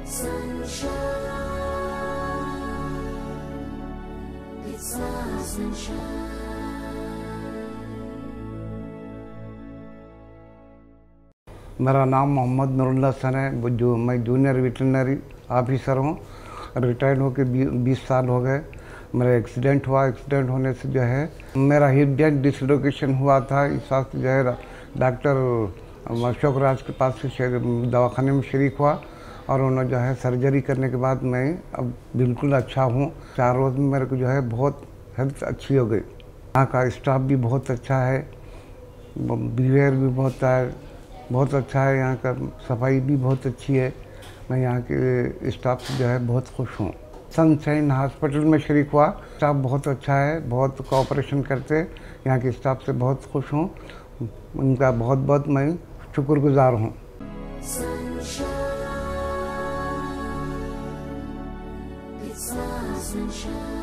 मेरा नाम मोहम्मद नूरुल हसन है। मैं जूनियर वेटरनरी ऑफिसर हूँ। रिटायर्ड होकर 20 साल हो गए। मेरा एक्सीडेंट हुआ। एक्सीडेंट होने से जो है मेरा हिप जॉइंट डिसलोकेशन हुआ था। इस वक्त जो है डॉक्टर अशोक राज के पास से दवाखाने में शरीक हुआ और उन्होंने जो है सर्जरी करने के बाद मैं अब बिल्कुल अच्छा हूँ। 4 रोज़ में मेरे को जो है बहुत हेल्थ अच्छी हो गई। यहाँ का स्टाफ भी बहुत अच्छा है, बिहेवियर भी बहुत अच्छा है। यहाँ का सफाई भी बहुत अच्छी है। मैं यहाँ के स्टाफ से जो है बहुत खुश हूँ। सनशाइन हॉस्पिटल में शरीक हुआ। स्टाफ बहुत अच्छा है, बहुत कोऑपरेशन करते। यहाँ के स्टाफ से बहुत खुश हूँ। उनका बहुत बहुत मैं शुक्रगुजार हूँ।